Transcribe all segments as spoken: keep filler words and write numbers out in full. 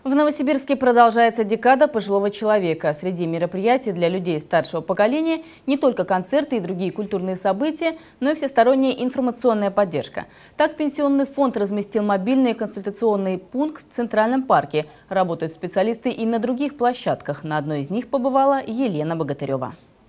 В Новосибирске продолжается декада пожилого человека. Среди мероприятий для людей старшего поколения не только концерты и другие культурные события, но и всесторонняя информационная поддержка. Так, Пенсионный фонд разместил мобильный консультационный пункт в Центральном парке. Работают специалисты и на других площадках. На одной из них побывала Елена Богатырева.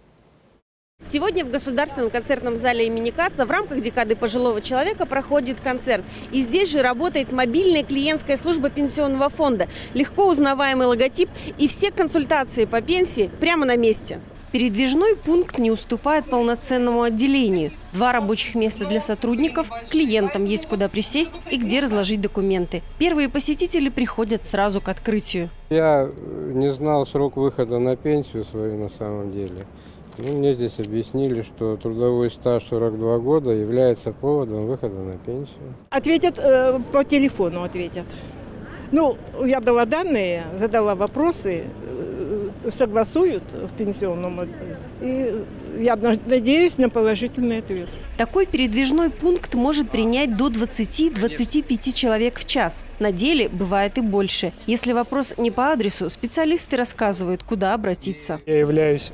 Сегодня в Государственном концертном зале имени Каца в рамках декады пожилого человека проходит концерт. И здесь же работает мобильная клиентская служба Пенсионного фонда. Легко узнаваемый логотип и все консультации по пенсии прямо на месте. Передвижной пункт не уступает полноценному отделению. Два рабочих места для сотрудников, клиентам есть куда присесть и где разложить документы. Первые посетители приходят сразу к открытию. Я не знал срок выхода на пенсию свою на самом деле. Ну, мне здесь объяснили, что трудовой стаж сорок два года является поводом выхода на пенсию. Ответят э, по телефону, ответят. Ну, я дала данные, задала вопросы, э, согласуют в пенсионном. И я надеюсь на положительный ответ. Такой передвижной пункт может принять до двадцати-двадцати пяти человек в час. На деле бывает и больше. Если вопрос не по адресу, специалисты рассказывают, куда обратиться. Я являюсь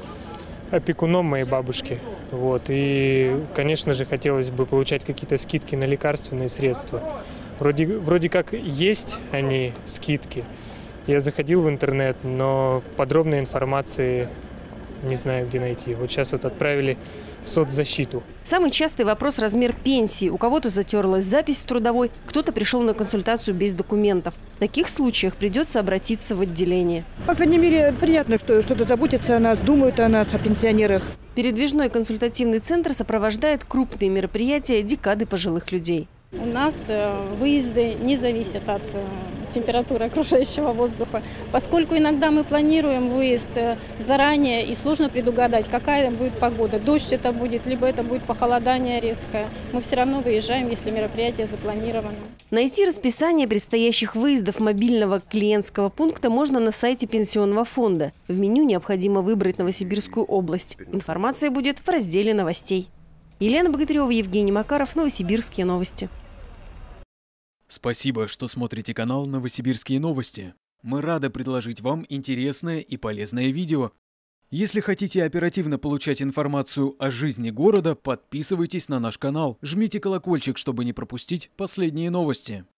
опекуном моей бабушки. Вот. И, конечно же, хотелось бы получать какие-то скидки на лекарственные средства. Вроде, вроде как есть они, скидки. Я заходил в интернет, но подробной информации не знаю, где найти. Вот сейчас вот отправили в соцзащиту. Самый частый вопрос – размер пенсии. У кого-то затерлась запись в трудовой, кто-то пришел на консультацию без документов. В таких случаях придется обратиться в отделение. По крайней мере, приятно, что что-то заботится о нас, думают о нас, о пенсионерах. Передвижной консультативный центр сопровождает крупные мероприятия декады пожилых людей. У нас выезды не зависят от температуры окружающего воздуха, поскольку иногда мы планируем выезд заранее и сложно предугадать, какая будет погода. Дождь это будет, либо это будет похолодание резкое. Мы все равно выезжаем, если мероприятие запланировано. Найти расписание предстоящих выездов мобильного клиентского пункта можно на сайте Пенсионного фонда. В меню необходимо выбрать Новосибирскую область. Информация будет в разделе новостей. Елена Богатырева, Евгений Макаров, Новосибирские новости. Спасибо, что смотрите канал «Новосибирские новости». Мы рады предложить вам интересное и полезное видео. Если хотите оперативно получать информацию о жизни города, подписывайтесь на наш канал, жмите колокольчик, чтобы не пропустить последние новости.